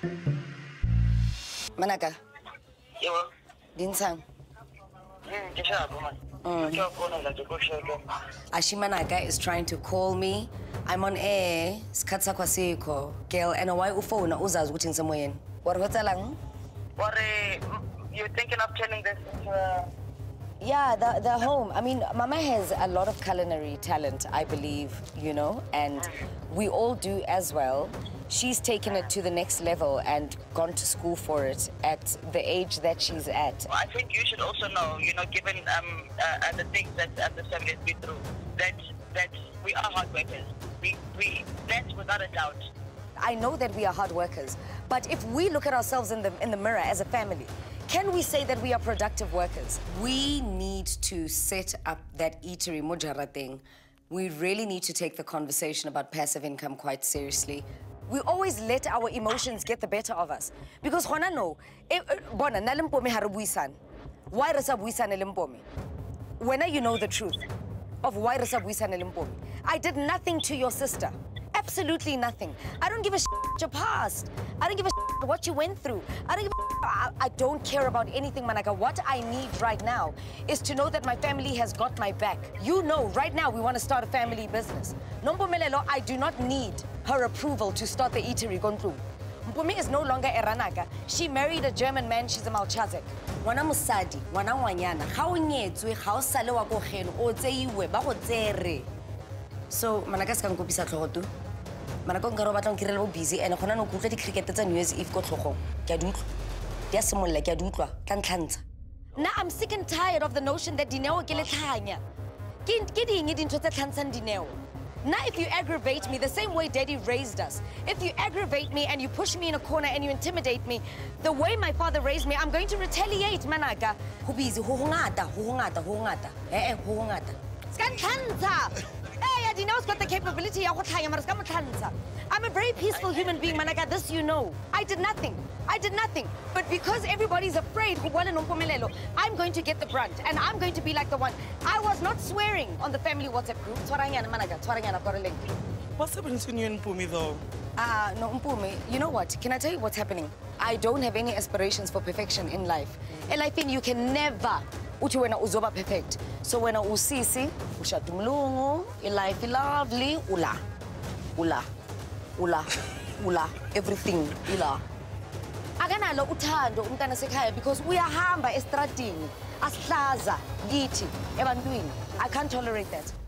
Manaka. Yo. Dinsang. Manaka is trying to call me. I'm on air. Skatsa kwasiko. Girl, and why phone uzaz wuting somewhere. What lang? What you're thinking of turning this into Yeah, the home. I mean, Mama has a lot of culinary talent, I believe, you know, and we all do as well. She's taken it to the next level and gone to school for it at the age that she's at. I think you should also know, you know, given the things that the family has been through, that we are hard workers. That's without a doubt. I know that we are hard workers, but if we look at ourselves in the mirror as a family, can we say that we are productive workers? We need to set up that eatery mujara thing. We really need to take the conversation about passive income quite seriously. We always let our emotions get the better of us. Because Hona no, bona na Mpumi harabuisan. Why rasa buisan Mpumi? When you know the truth of why rasa buisan Mpumi? I did nothing to your sister. Absolutely nothing. I don't give a shit your past. I don't give a shit what you went through. I don't care about anything, Manaka. What I need right now is to know that my family has got my back. You know, right now we want to start a family business. Nompumelelo, I do not need her approval to start the eatery Gonplu. Mpumi is no longer a Ranaka. She married a German man, she's a Malchazek. Wana musadi, wana wanyana, khawnyetswe, khawsalewa go geno, o tseiwe ba go tsere. So, Manaka ska nkopisa tlhogo. Manaka nka roba tlang kirela bo busy and gona no kutlwa di cricket tsa New Year's Eve go tlhogong. Ke a di utlwa. Dia semolla ke a di utlwa ka ntlhantsha. Now I'm sick and tired of the notion that Dineo ke letlhanya. Ke ding dintho tse tlhantsang Dineo. Now if you aggravate me the same way Daddy raised us, if you aggravate me and you push me in a corner and you intimidate me, the way my father raised me, I'm going to retaliate, Manaka. Ho busy ho ngata. Ho ngata. Ska ntlhantsha. Hey, Dineo's got the capability. I'm a very peaceful human being, Manaka. This you know. I did nothing. But because everybody's afraid, I'm going to get the brunt, and I'm going to be like the one. I was not swearing on the family WhatsApp group. I've got a link. What's happening to you and Mpumi, though? No, Mpumi, you know what? Can I tell you what's happening? I don't have any aspirations for perfection in life. And I think you can never uthi wena uzoba perfect. So when usisi, ushatumlungu, life lovely, ula, everything, ula. Akanalo uthando umntana sekhaya because uyahamba estradini, asihlaza, kithi, ebantwini. I can't tolerate that.